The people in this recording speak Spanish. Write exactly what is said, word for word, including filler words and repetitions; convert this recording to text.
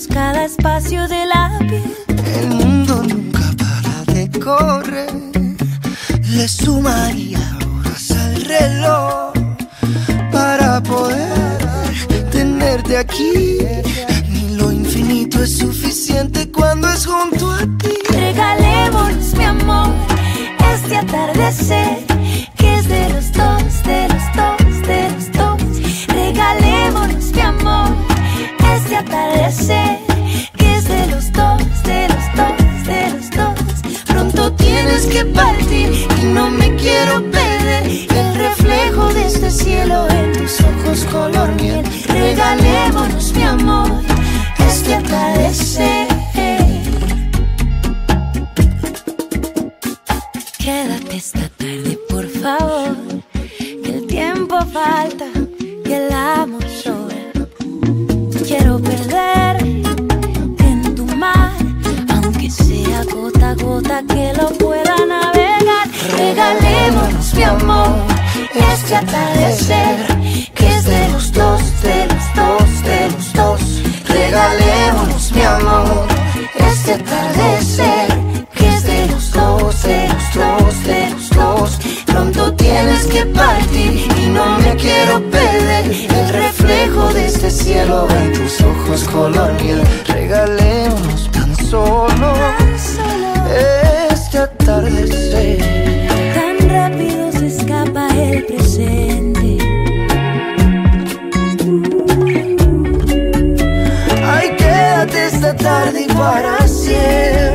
Regalemos cada espacio de la piel. El mundo nunca para de correr. Le sumaría horas al reloj para poder tenerte aquí. Ni lo infinito es suficiente cuando es junto a ti. Regalémonos, mi amor, este atardecer que es de los dos, de los dos, de los dos. Regalémonos, mi amor, este atardecer que es de los dos, de los dos, de los dos. Pronto tienes que partir y no me quiero perder el reflejo de este cielo en tus ojos color miel. Regalémonos, mi amor, este atardecer. Quédate esta tarde, por favor, que el tiempo falta, que el amor sobra. Quiero perderte en tu mar, aunque sea gota a gota que lo pueda navegar. Regalémonos, mi amor, este atardecer que es de los dos, de los dos, de los dos. Regalémonos, mi amor, este atardecer que es de los dos, de los dos, de los dos. Pronto tienes que partir y no me quiero perder el reflejo de este cielo en tus ojos color miel. Regalémonos tan solo este atardecer. Tan rápido se escapa el presente. Ay, quédate esta tarde y para siempre.